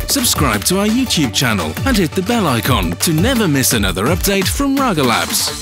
subscribe to our YouTube channel and hit the bell icon to never miss another update from Raga Labs.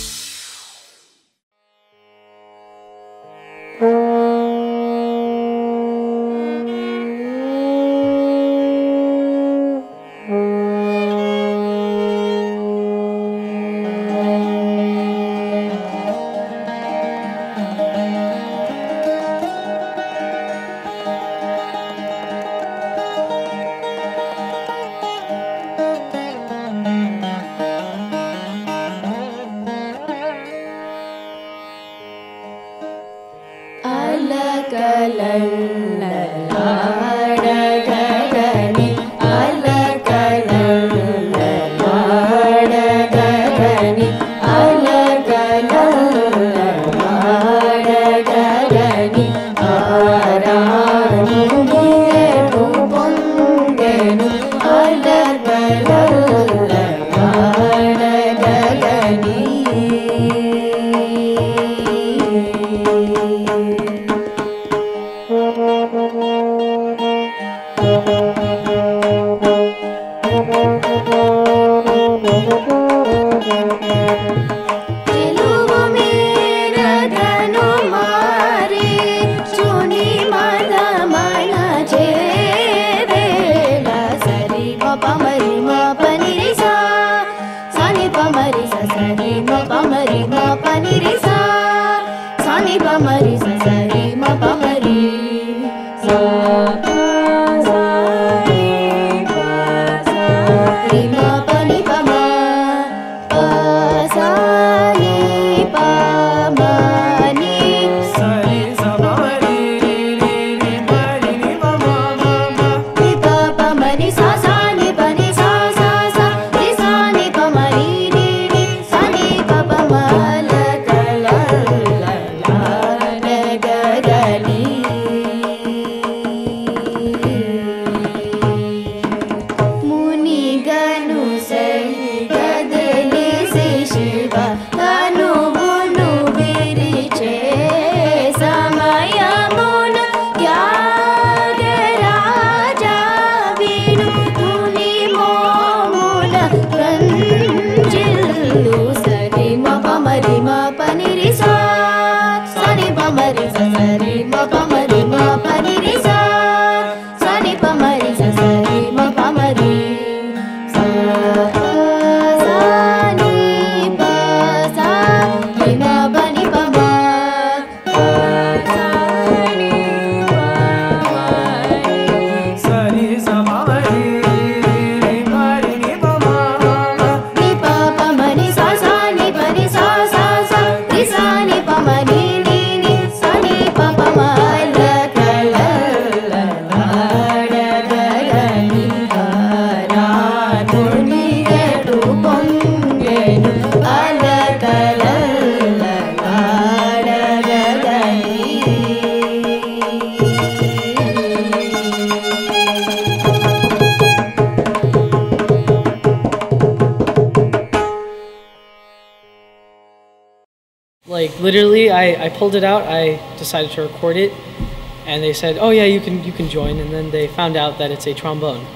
Like literally, I pulled it out. I decided to record it, and they said, "Oh yeah, you can join." And then they found out that it's a trombone.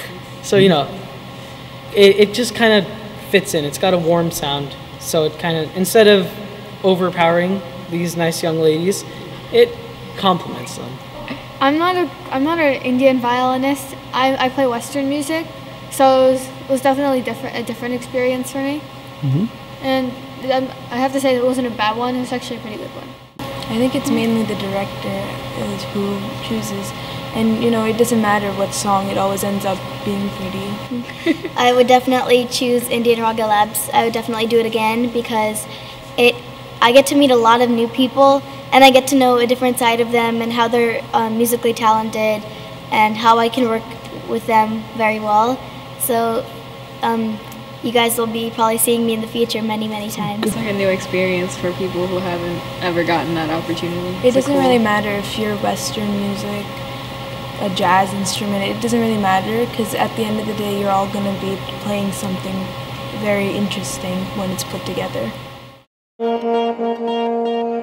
So you know, it just kind of fits in. It's got a warm sound, so it kind of, instead of overpowering these nice young ladies, it complements them. I'm not an Indian violinist. I play Western music, so it was definitely a different experience for me. And I have to say it wasn't a bad one. It was actually a pretty good one. I think it's mainly the director is who chooses, and you know, it doesn't matter what song, it always ends up being pretty. I would definitely choose Indian Raga Labs. I would definitely do it again because I get to meet a lot of new people, and I get to know a different side of them and how they're musically talented and how I can work with them very well. So you guys will be probably seeing me in the future many, many times. It's like a new experience for people who haven't ever gotten that opportunity. It doesn't really matter if you're Western music, a jazz instrument, it doesn't really matter because at the end of the day you're all going to be playing something very interesting when it's put together.